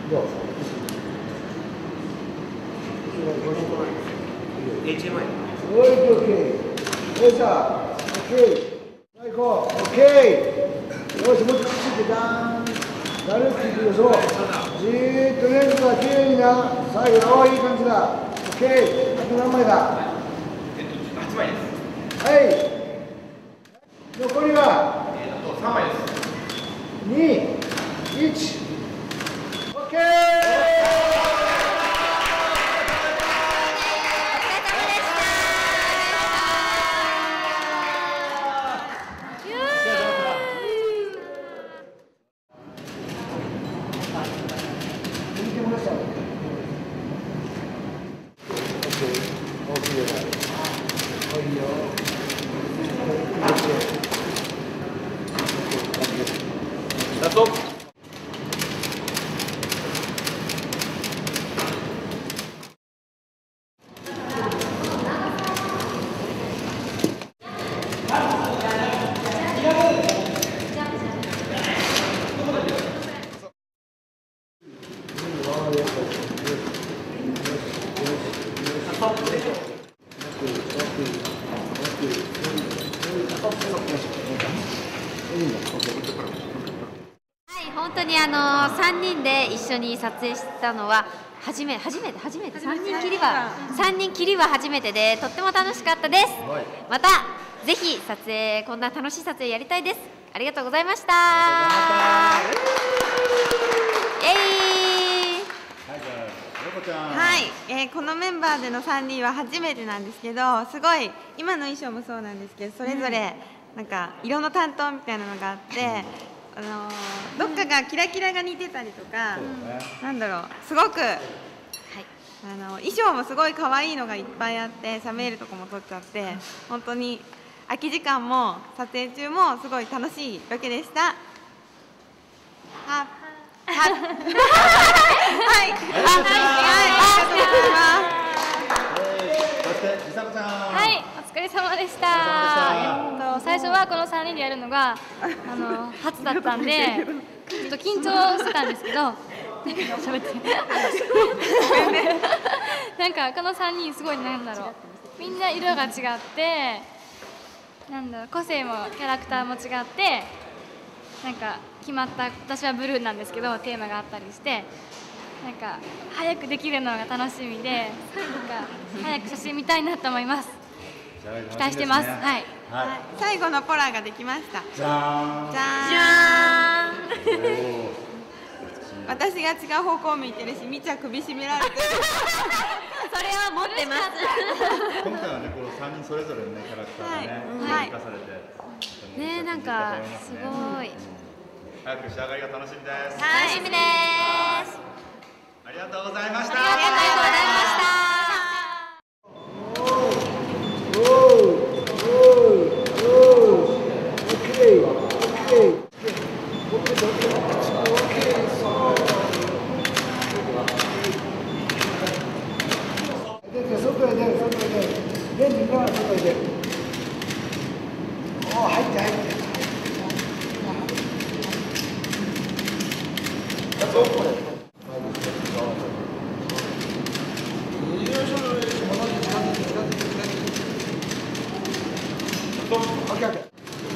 どう HMI。 オッケー。よいしょ。オッケー。最高。オッケー。よし、もうちょっとついてダーン。軽くいくよ、そう。じーっとレンズがきれいにな。最後、おー、いい感じだ。オッケー。あと何枚だ。 8枚です。 はい。残りはあと3枚です。 2、1。オッケー。 ラスト。 本当に3人で一緒に撮影したのは初めて3人きりは初めてでとっても楽しかったです。またぜひこんな楽しい撮影やりたいです。ありがとうございました。 はい、このメンバーでの3人は初めてなんですけど、すごい今の衣装もそうなんですけど、それぞれなんか色の担当みたいなのがあって、どっかがキラキラが似てたりとか、なんだろう、すごく、衣装もすごい可愛いのがいっぱいあって、サムエルとかも撮っちゃって、本当に空き時間も撮影中もすごい楽しいロケでした。はい、ありがとうございます。 そしてりさこちゃん。 はい、お疲れ様でした。最初はこの3人でやるのが初だったんで、ちょっと緊張してたんですけど、喋ってなんかこの3人すごいなんだろう、みんな色が違って、なんだろう、個性もキャラクターも違って、なんか決まった、私はブルーなんですけどテーマがあったりして、なんか早くできるのが楽しみで、なんか早く写真見たいなと思います。期待してます。はい。 最後のポラができました。 じゃーん。 じゃーん。私が違う方向向いてるし、みちゃ首絞められてる。 それは持ってます。 今回はね、この3人それぞれのね、キャラクターがね、生かされて。 ね、なんかすごい。 早く仕上がりが楽しみです。 楽しみです。 ありがとうございました。 ありがとうございました。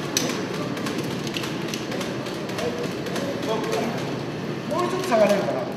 もうちょっと下がれるかな。